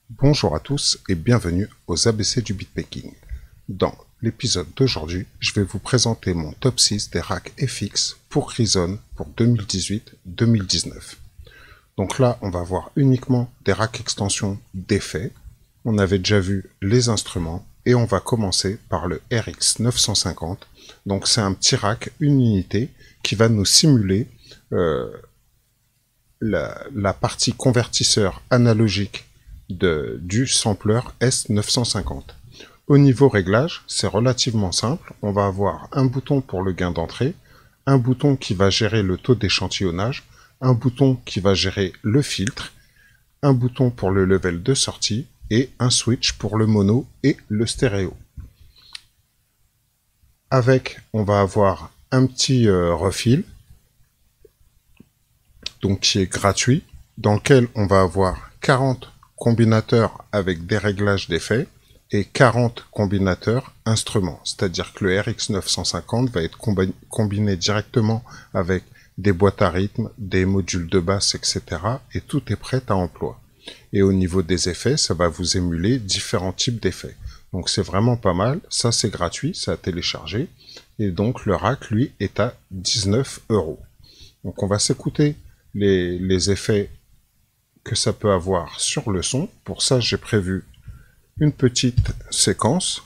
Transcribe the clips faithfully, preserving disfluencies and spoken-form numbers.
Bonjour à tous et bienvenue aux A B C du beatmaking. Dans l'épisode d'aujourd'hui, je vais vous présenter mon top six des racks F X pour Reason pour deux mille dix-huit deux mille dix-neuf. Donc là, on va voir uniquement des racks extensions d'effets. On avait déjà vu les instruments et on va commencer par le R X neuf cent cinquante. Donc c'est un petit rack, une unité qui va nous simuler euh, la, la partie convertisseur analogique de, du sampler S neuf cent cinquante. Au niveau réglage, c'est relativement simple. On va avoir un bouton pour le gain d'entrée, un bouton qui va gérer le taux d'échantillonnage, un bouton qui va gérer le filtre, un bouton pour le level de sortie et un switch pour le mono et le stéréo. Avec, on va avoir un petit euh, refill, donc qui est gratuit, dans lequel on va avoir quarante combinateurs avec des réglages d'effets et quarante combinateurs instruments. C'est-à-dire que le R X neuf cent cinquante va être combiné directement avec des boîtes à rythme, des modules de basse, et cetera. Et tout est prêt à emploi. Et au niveau des effets, ça va vous émuler différents types d'effets. Donc c'est vraiment pas mal. Ça, c'est gratuit, c'est à télécharger. Et donc le rack, lui, est à dix-neuf euros. Donc on va s'écouter les, les effets que ça peut avoir sur le son. Pour ça, j'ai prévu une petite séquence.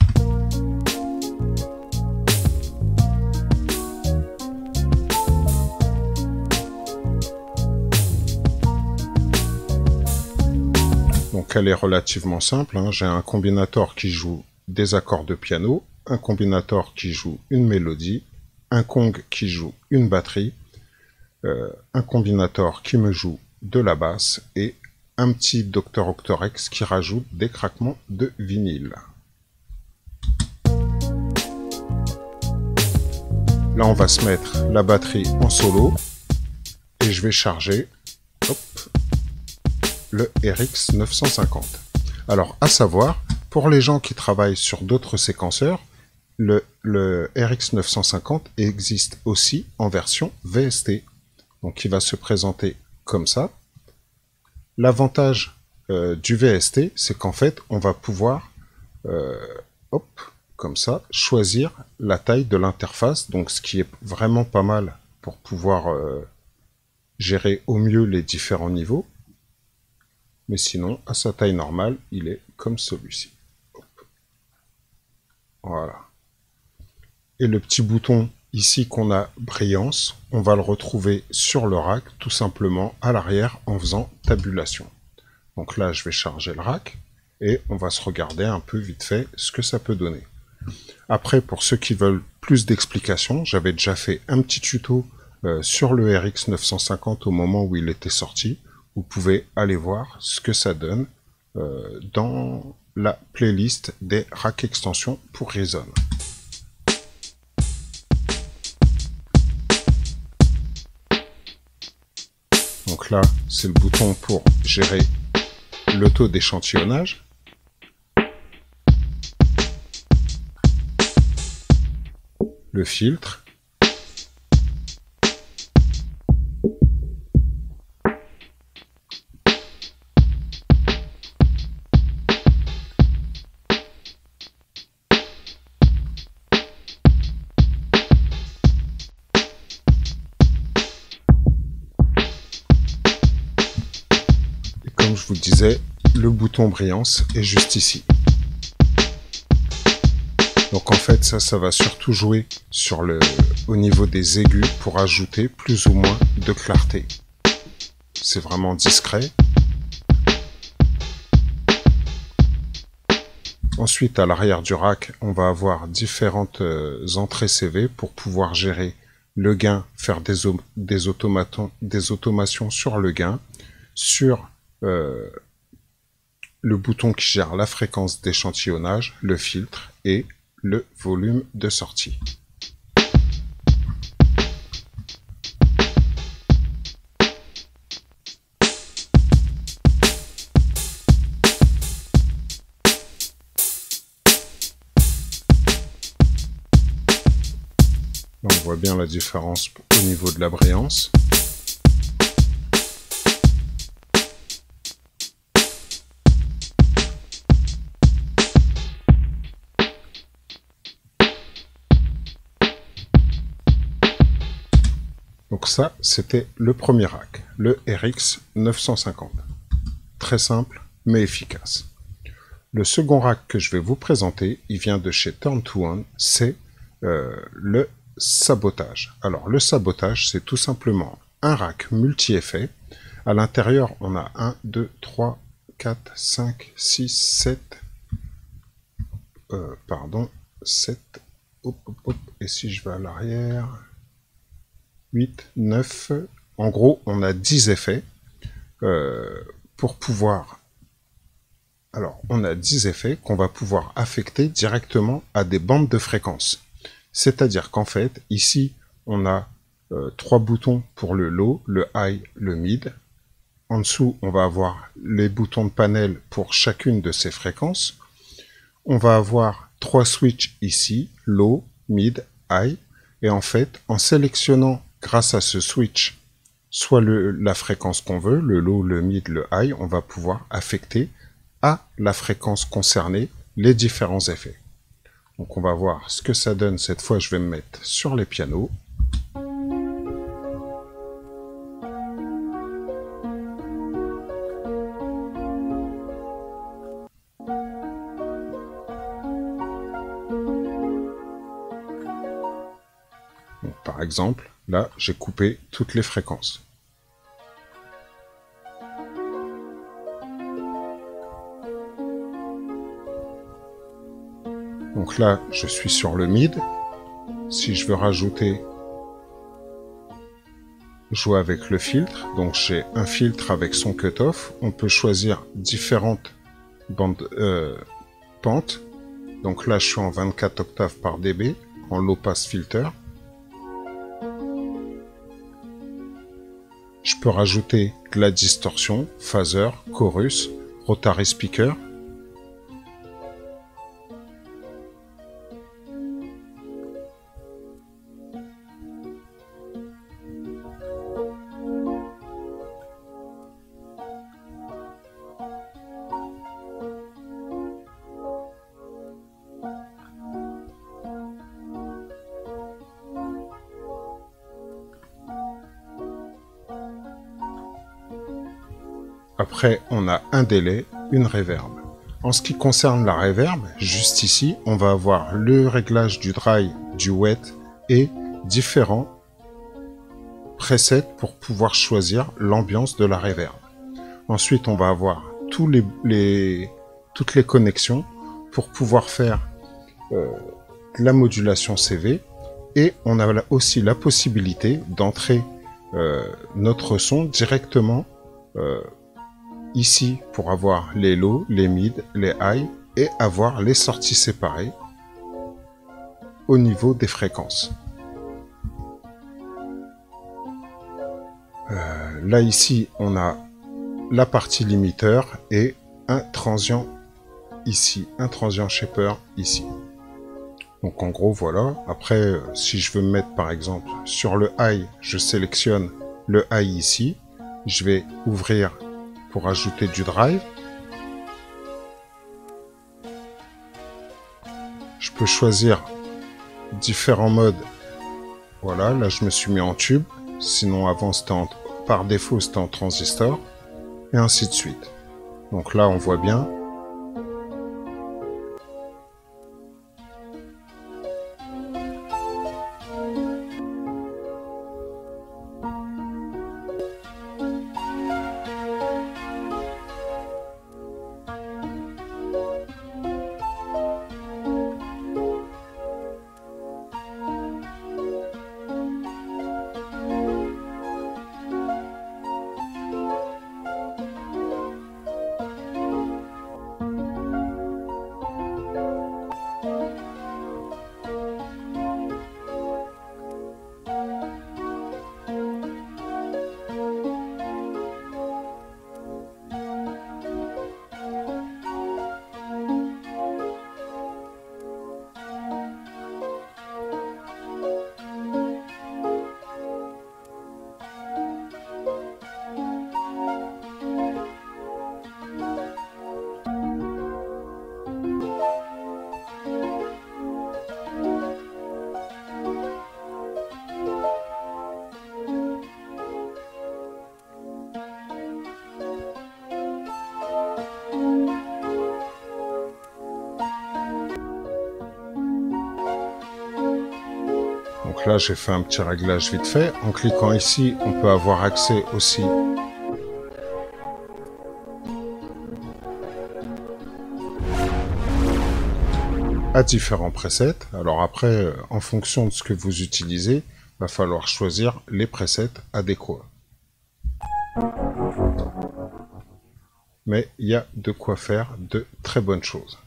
Donc elle est relativement simple, hein. J'ai un combinator qui joue des accords de piano, un combinator qui joue une mélodie, un Kong qui joue une batterie, euh, un combinator qui me joue de la basse et un petit Docteur Octorex qui rajoute des craquements de vinyle. Là on va se mettre la batterie en solo et je vais charger hop, le R X neuf cent cinquante. Alors, à savoir, pour les gens qui travaillent sur d'autres séquenceurs, le, le R X neuf cent cinquante existe aussi en version V S T. Donc, il va se présenter comme ça. L'avantage euh, du V S T, c'est qu'en fait, on va pouvoir, euh, hop, comme ça, choisir la taille de l'interface. Donc, ce qui est vraiment pas mal pour pouvoir euh, gérer au mieux les différents niveaux. Mais sinon, à sa taille normale, il est comme celui-ci. Voilà. Et le petit bouton ici qu'on a brillance, on va le retrouver sur le rack, tout simplement à l'arrière en faisant tabulation. Donc là, je vais charger le rack et on va se regarder un peu vite fait ce que ça peut donner. Après, pour ceux qui veulent plus d'explications, j'avais déjà fait un petit tuto euh, sur le R X neuf cent cinquante au moment où il était sorti. Vous pouvez aller voir ce que ça donne euh, dans la playlist des racks extensions pour Reason. Donc là, c'est le bouton pour gérer le taux d'échantillonnage. Le filtre. Comme je vous le disais, le bouton brillance est juste ici. Donc en fait, ça, ça va surtout jouer sur le, au niveau des aigus pour ajouter plus ou moins de clarté. C'est vraiment discret. Ensuite, à l'arrière du rack, on va avoir différentes euh, entrées C V pour pouvoir gérer le gain, faire des, des, des automations sur le gain, sur Euh, le bouton qui gère la fréquence d'échantillonnage, le filtre et le volume de sortie. On voit bien la différence au niveau de la brillance. Donc ça, c'était le premier rack, le R X neuf cent cinquante. Très simple, mais efficace. Le second rack que je vais vous présenter, il vient de chez Turn to One, c'est euh, le sabotage. Alors, le sabotage, c'est tout simplement un rack multi-effet. À l'intérieur, on a un, deux, trois, quatre, cinq, six, sept, euh, pardon, sept, hop, hop, hop, et si je vais à l'arrière, huit, neuf, en gros, on a dix effets euh, pour pouvoir... Alors, on a dix effets qu'on va pouvoir affecter directement à des bandes de fréquences. C'est-à-dire qu'en fait, ici, on a euh, trois boutons pour le low, le high, le mid. En dessous, on va avoir les boutons de panel pour chacune de ces fréquences. On va avoir trois switches ici, low, mid, high. Et en fait, en sélectionnant grâce à ce switch, soit le, la fréquence qu'on veut, le low, le mid, le high, on va pouvoir affecter à la fréquence concernée les différents effets. Donc on va voir ce que ça donne. Cette fois, je vais me mettre sur les pianos. Donc, par exemple, là, j'ai coupé toutes les fréquences. Donc là, je suis sur le mid. Si je veux rajouter, jouer avec le filtre, donc j'ai un filtre avec son cutoff. On peut choisir différentes bandes euh, pentes. Donc là, je suis en vingt-quatre octaves par dB, en low pass filter. Je peux rajouter de la distorsion, phaser, chorus, rotary speaker. Après, on a un délai, une reverb. En ce qui concerne la reverb, juste ici, on va avoir le réglage du dry, du wet et différents presets pour pouvoir choisir l'ambiance de la reverb. Ensuite, on va avoir tous les, les, toutes les connexions pour pouvoir faire euh, de la modulation C V. Et on a aussi la possibilité d'entrer euh, notre son directement euh, ici pour avoir les low, les mid, les high et avoir les sorties séparées au niveau des fréquences. Euh, là ici on a la partie limiteur et un transient ici, un transient shaper ici. Donc en gros voilà, après si je veux me mettre par exemple sur le high, je sélectionne le high ici, je vais ouvrir pour ajouter du drive. Je peux choisir différents modes. Voilà, là je me suis mis en tube, sinon avant c'était en, par défaut c'était en transistor, et ainsi de suite. Donc là on voit bien. Donc là, j'ai fait un petit réglage vite fait. En cliquant ici, on peut avoir accès aussi à différents presets. Alors après, en fonction de ce que vous utilisez, il va falloir choisir les presets adéquats. Mais il y a de quoi faire de très bonnes choses.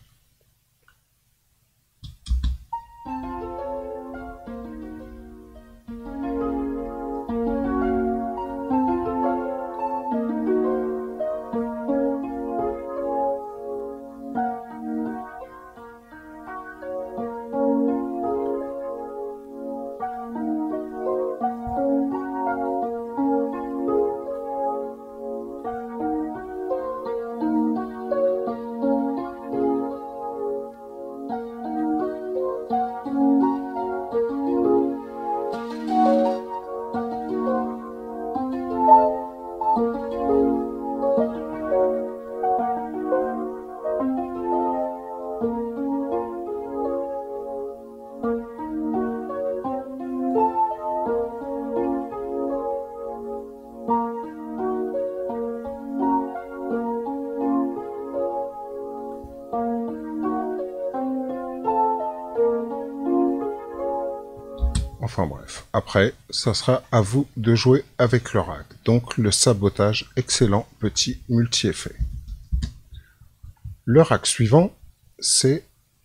Enfin bref, après, ça sera à vous de jouer avec le rack. Donc le sabotage, excellent petit multi-effet. Le rack suivant, c'est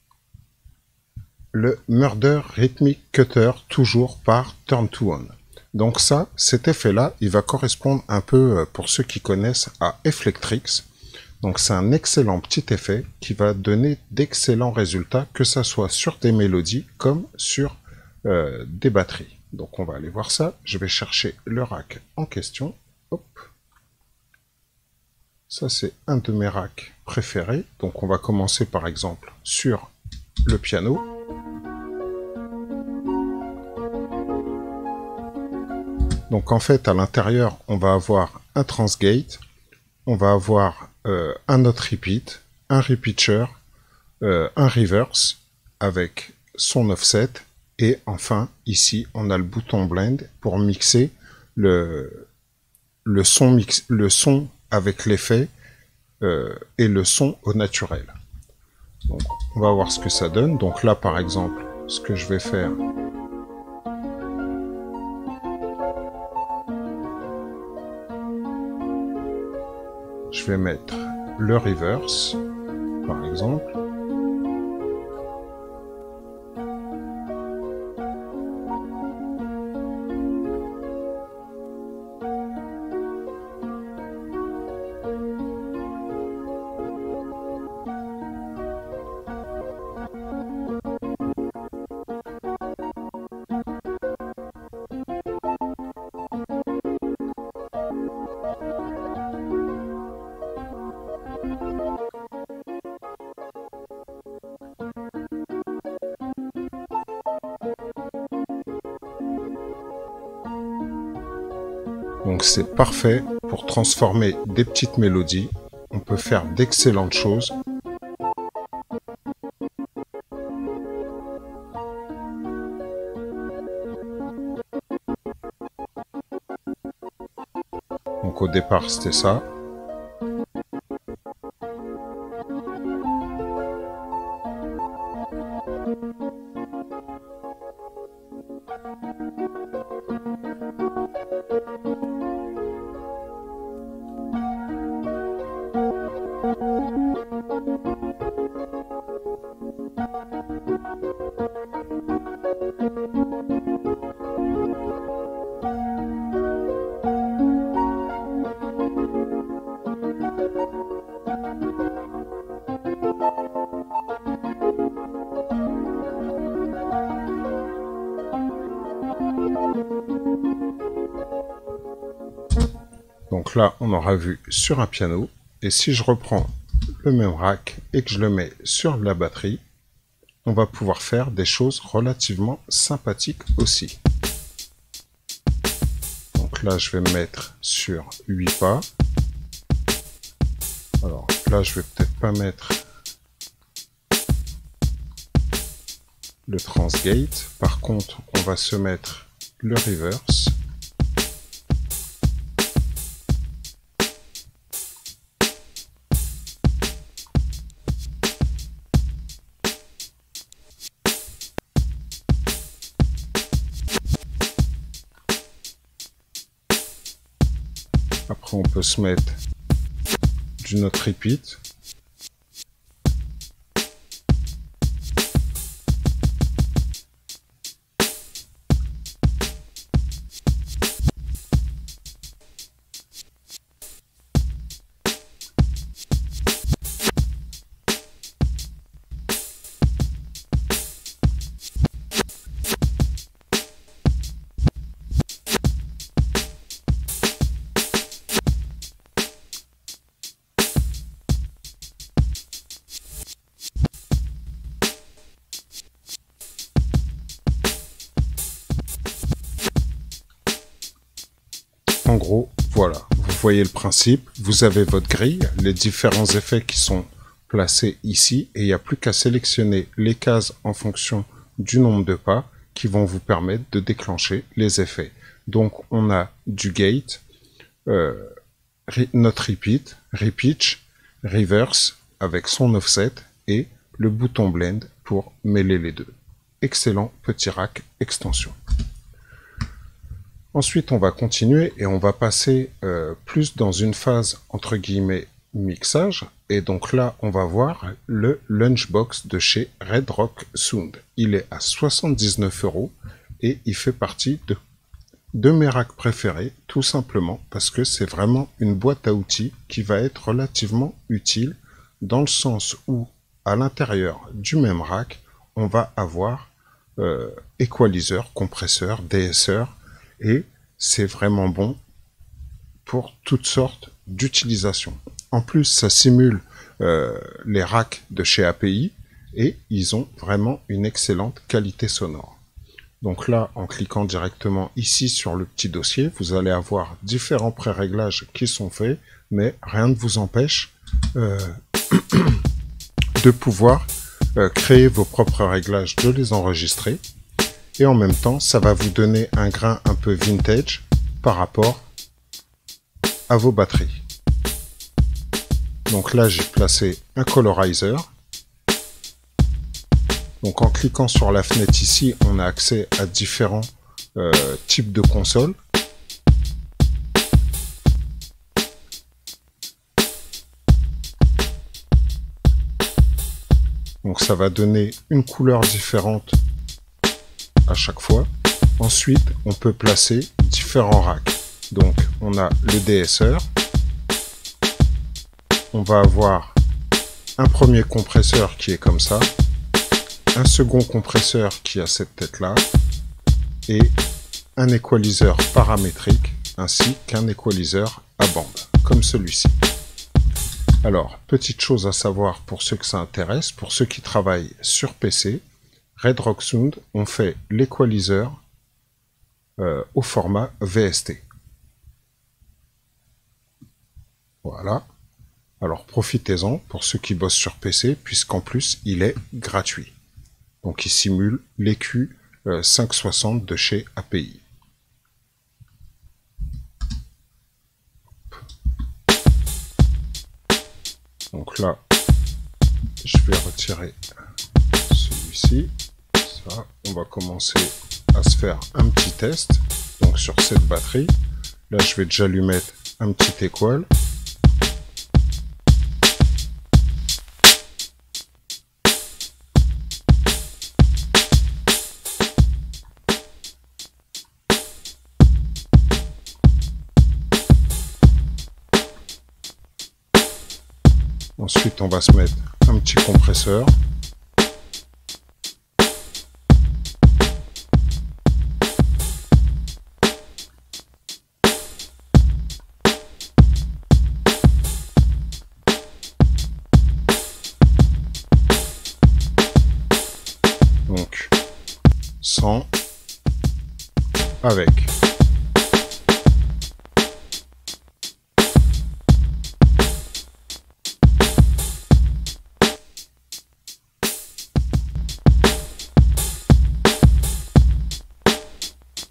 le Murder Rhythmic Cutter, toujours par Turn to On. Donc ça, cet effet-là, il va correspondre un peu, pour ceux qui connaissent, à Efflectrix. Donc c'est un excellent petit effet qui va donner d'excellents résultats, que ça soit sur des mélodies comme sur Euh, des batteries. Donc on va aller voir ça. Je vais chercher le rack en question. Hop. Ça c'est un de mes racks préférés. Donc on va commencer par exemple sur le piano. Donc en fait à l'intérieur on va avoir un transgate, on va avoir euh, un autre repeat, un repitcher, euh, un reverse avec son offset. Et enfin, ici, on a le bouton Blend pour mixer le, le, son, mix, le son avec l'effet euh, et le son au naturel. Donc, on va voir ce que ça donne. Donc là, par exemple, ce que je vais faire, je vais mettre le reverse, par exemple. Donc c'est parfait pour transformer des petites mélodies. On peut faire d'excellentes choses. Donc au départ c'était ça. Donc là, on aura vu sur un piano. Et si je reprends le même rack et que je le mets sur la batterie, on va pouvoir faire des choses relativement sympathiques aussi. Donc là, je vais me mettre sur huit pas. Alors là, je vais peut-être pas mettre le transgate. Par contre, on va se mettre le reverse. Après, on peut se mettre du note repeat. En gros, voilà, vous voyez le principe, vous avez votre grille, les différents effets qui sont placés ici, et il n'y a plus qu'à sélectionner les cases en fonction du nombre de pas qui vont vous permettre de déclencher les effets. Donc on a du gate, euh, notre repeat, repitch, reverse avec son offset et le bouton blend pour mêler les deux. Excellent petit rack extension. Ensuite, on va continuer et on va passer euh, plus dans une phase entre guillemets mixage. Et donc là, on va voir le Lunchbox de chez Red Rock Sound. Il est à soixante-dix-neuf euros et il fait partie de, de mes racks préférés, tout simplement parce que c'est vraiment une boîte à outils qui va être relativement utile dans le sens où, à l'intérieur du même rack, on va avoir euh, équaliseur, compresseur, déesseur, et c'est vraiment bon pour toutes sortes d'utilisations. En plus, ça simule euh, les racks de chez A P I et ils ont vraiment une excellente qualité sonore. Donc là, en cliquant directement ici sur le petit dossier, vous allez avoir différents pré-réglages qui sont faits, mais rien ne vous empêche euh, de pouvoir euh, créer vos propres réglages, de les enregistrer. Et en même temps, ça va vous donner un grain un peu vintage par rapport à vos batteries. Donc là, j'ai placé un colorizer. Donc en cliquant sur la fenêtre ici, on a accès à différents euh, types de consoles. Donc ça va donner une couleur différente à chaque fois. Ensuite, on peut placer différents racks. Donc, on a le déesseur. On va avoir un premier compresseur qui est comme ça. Un second compresseur qui a cette tête-là. Et un équaliseur paramétrique, ainsi qu'un équaliseur à bande, comme celui-ci. Alors, petite chose à savoir pour ceux que ça intéresse, pour ceux qui travaillent sur P C, Red Rock Sound ont fait l'équaliseur euh, au format V S T. Voilà. Alors profitez-en pour ceux qui bossent sur P C, puisqu'en plus il est gratuit. Donc il simule l'E Q euh, cinq cent soixante de chez A P I. Donc là, je vais retirer celui-ci. Ça, on va commencer à se faire un petit test. Donc sur cette batterie, là je vais déjà lui mettre un petit équal. Ensuite, on va se mettre un petit compresseur. Donc, sans, avec.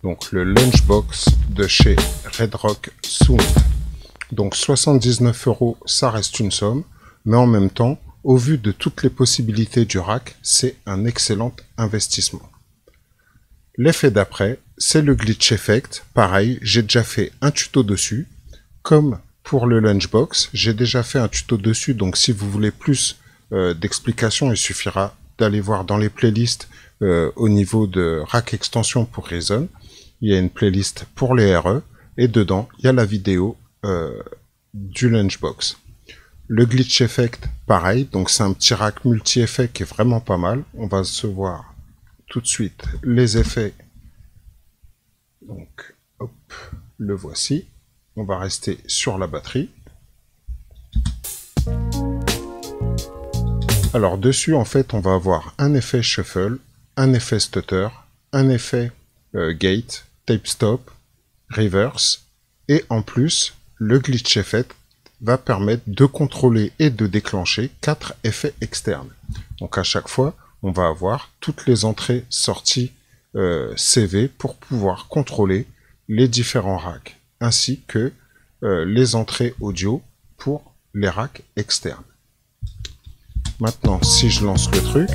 donc le Lunchbox de chez Red Rock Sound. Donc soixante-dix-neuf euros, ça reste une somme, mais en même temps, au vu de toutes les possibilités du rack, c'est un excellent investissement. L'effet d'après, c'est le Glitch Effect. Pareil, j'ai déjà fait un tuto dessus. Comme pour le Lunchbox, j'ai déjà fait un tuto dessus, donc si vous voulez plus euh, d'explications, il suffira d'aller voir dans les playlists euh, au niveau de Rack Extension pour Reason. Il y a une playlist pour les R E, et dedans, il y a la vidéo euh, du Lunchbox. Le Glitch Effect, pareil, donc c'est un petit rack multi-effet qui est vraiment pas mal. On va se voir tout de suite les effets. Donc, hop, le voici. On va rester sur la batterie. Alors dessus, en fait, on va avoir un effet shuffle, un effet stutter, un effet euh, gate, tape stop, reverse, et en plus, le Glitch Effect va permettre de contrôler et de déclencher quatre effets externes. Donc à chaque fois, on va avoir toutes les entrées sorties euh, C V pour pouvoir contrôler les différents racks, ainsi que euh, les entrées audio pour les racks externes. Maintenant, si je lance le truc,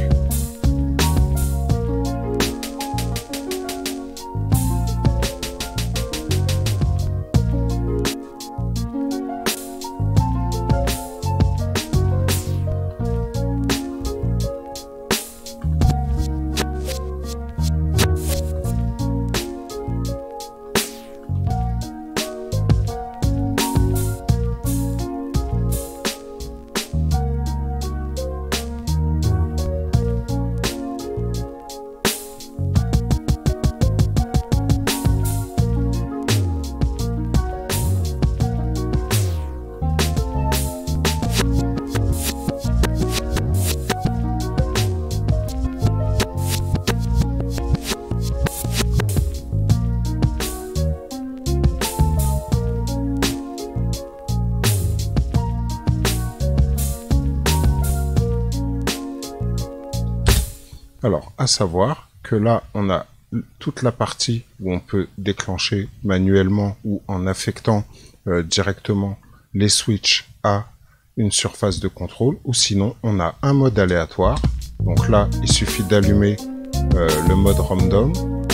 alors, à savoir que là, on a toute la partie où on peut déclencher manuellement ou en affectant euh, directement les switches à une surface de contrôle, ou sinon, on a un mode aléatoire. Donc là, il suffit d'allumer euh, le mode random.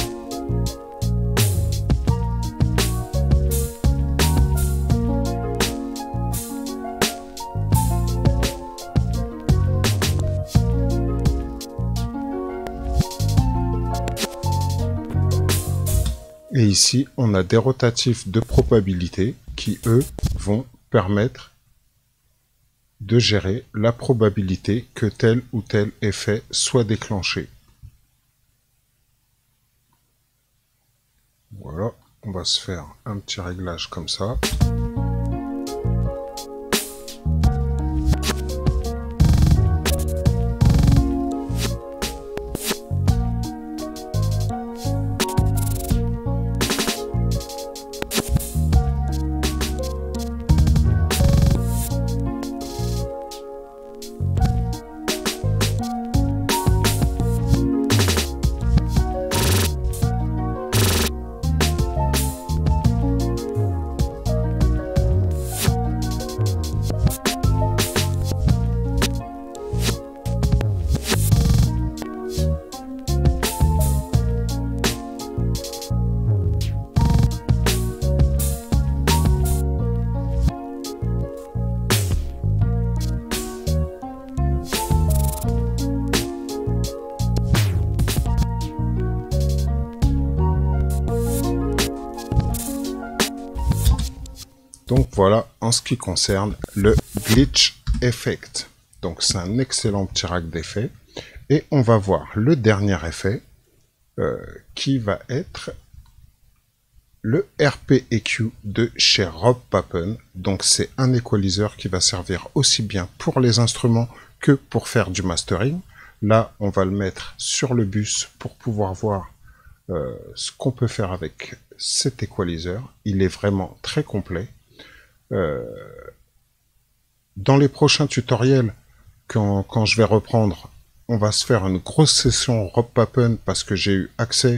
Et ici, on a des rotatifs de probabilité qui, eux, vont permettre de gérer la probabilité que tel ou tel effet soit déclenché. Voilà, on va se faire un petit réglage comme ça. Donc voilà en ce qui concerne le Glitch Effect. Donc c'est un excellent petit rack d'effets. Et on va voir le dernier effet euh, qui va être le R P E Q de chez Rob Papen. Donc c'est un equalizer qui va servir aussi bien pour les instruments que pour faire du mastering. Là on va le mettre sur le bus pour pouvoir voir euh, ce qu'on peut faire avec cet equalizer. Il est vraiment très complet. Euh, dans les prochains tutoriels, quand, quand je vais reprendre, on va se faire une grosse session Rob Papen parce que j'ai eu accès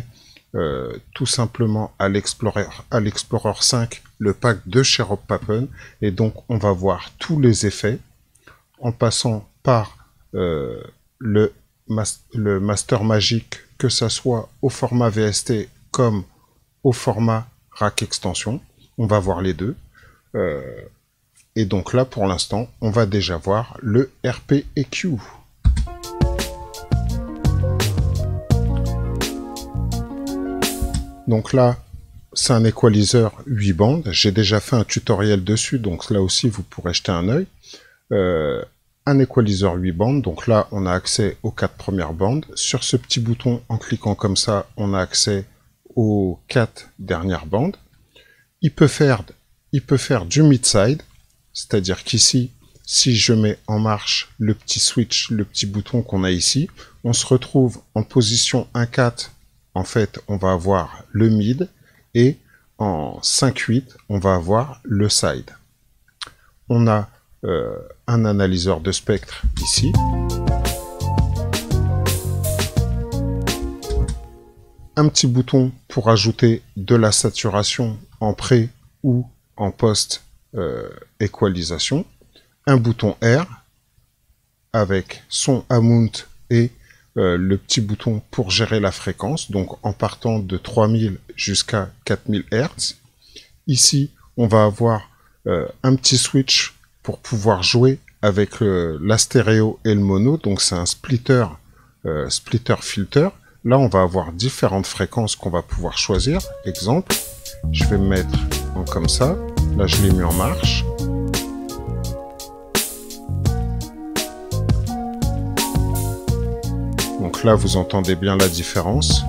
euh, tout simplement à l'Explorer à l'Explorer cinq le pack de Cherub Papen, et donc on va voir tous les effets en passant par euh, le, mas le Master Magic, que ça soit au format V S T comme au format Rack Extension. On va voir les deux. Euh, et donc là, pour l'instant, on va déjà voir le R P E Q. Donc là, c'est un équaliseur huit bandes. J'ai déjà fait un tutoriel dessus, donc là aussi, vous pourrez jeter un œil. Euh, un équaliseur huit bandes, donc là, on a accès aux quatre premières bandes. Sur ce petit bouton, en cliquant comme ça, on a accès aux quatre dernières bandes. Il peut faire, il peut faire du mid-side, c'est-à-dire qu'ici, si je mets en marche le petit switch, le petit bouton qu'on a ici, on se retrouve en position un quatre. En fait, on va avoir le mid, et en cinq huit, on va avoir le side. On a euh, un analyseur de spectre ici. Un petit bouton pour ajouter de la saturation en pré ou en post euh, équalisation. Un bouton R avec son amount et euh, le petit bouton pour gérer la fréquence, donc en partant de trois mille jusqu'à quatre mille hertz. Ici, on va avoir euh, un petit switch pour pouvoir jouer avec euh, la stéréo et le mono, donc c'est un splitter, euh, splitter filter. Là, on va avoir différentes fréquences qu'on va pouvoir choisir. Exemple, je vais me mettre en comme ça. Là, je l'ai mis en marche. Donc là, vous entendez bien la différence.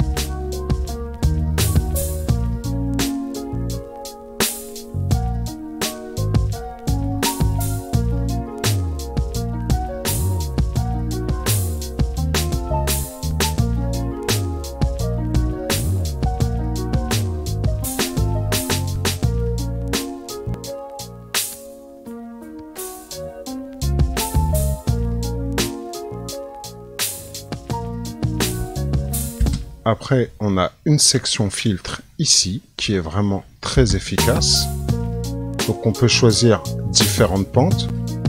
Après, on a une section filtre ici, qui est vraiment très efficace. Donc on peut choisir différentes pentes.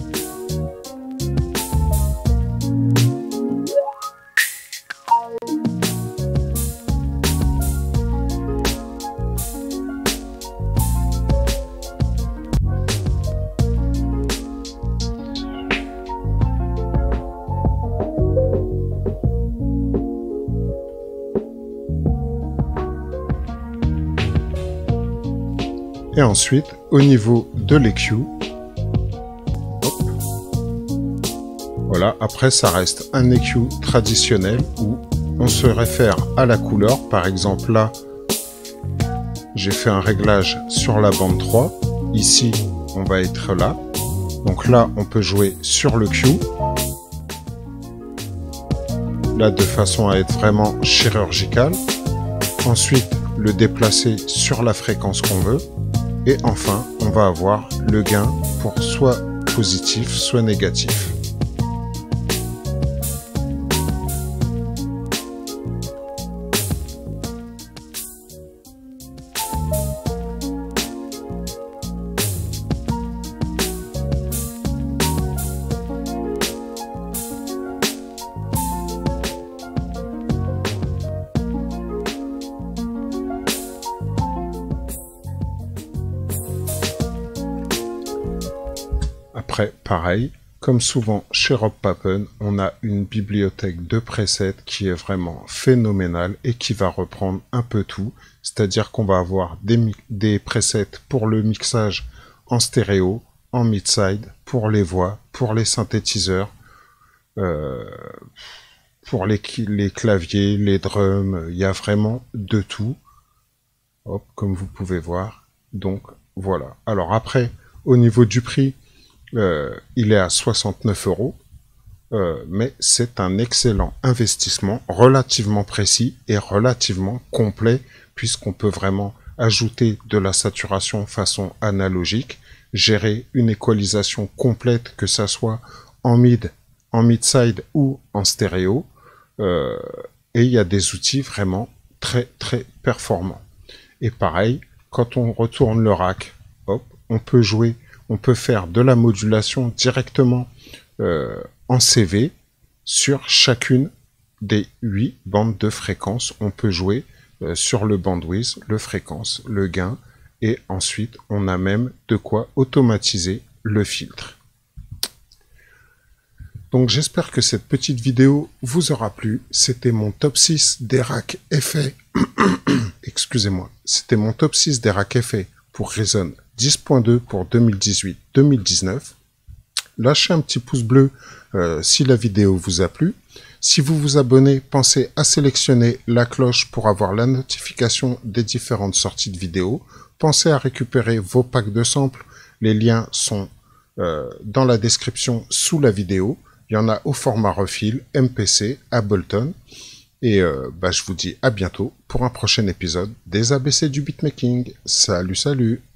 Et ensuite, au niveau de l'E Q, hop, voilà, après ça reste un E Q traditionnel où on se réfère à la couleur. Par exemple là, j'ai fait un réglage sur la bande trois. Ici, on va être là. Donc là, on peut jouer sur le Q. Là, de façon à être vraiment chirurgicale. Ensuite, le déplacer sur la fréquence qu'on veut. Et enfin, on va avoir le gain pour soit positif, soit négatif. Après, pareil, comme souvent chez Rob Papen, on a une bibliothèque de presets qui est vraiment phénoménale et qui va reprendre un peu tout. C'est-à-dire qu'on va avoir des, des presets pour le mixage en stéréo, en mid-side, pour les voix, pour les synthétiseurs, euh, pour les, les claviers, les drums, il y a vraiment de tout. Hop, comme vous pouvez voir. Donc, voilà. Alors après, au niveau du prix, Euh, il est à soixante-neuf euros, euh, mais c'est un excellent investissement, relativement précis et relativement complet, puisqu'on peut vraiment ajouter de la saturation façon analogique, gérer une équalisation complète, que ça soit en mid, en mid-side ou en stéréo, euh, et il y a des outils vraiment très très performant. Et pareil, quand on retourne le rack, hop, on peut jouer, on peut faire de la modulation directement euh, en C V sur chacune des huit bandes de fréquence. On peut jouer euh, sur le bandwidth, le fréquence, le gain, et ensuite on a même de quoi automatiser le filtre. Donc j'espère que cette petite vidéo vous aura plu. C'était mon top six des racks effets. Excusez-moi. C'était mon top six des racks effets pour Reason dix point deux pour deux mille dix-huit deux mille dix-neuf. Lâchez un petit pouce bleu euh, si la vidéo vous a plu. Si vous vous abonnez, pensez à sélectionner la cloche pour avoir la notification des différentes sorties de vidéos. Pensez à récupérer vos packs de samples. Les liens sont euh, dans la description sous la vidéo. Il y en a au format refill, M P C, Ableton. Et euh, bah, je vous dis à bientôt pour un prochain épisode des A B C du beatmaking. Salut, salut!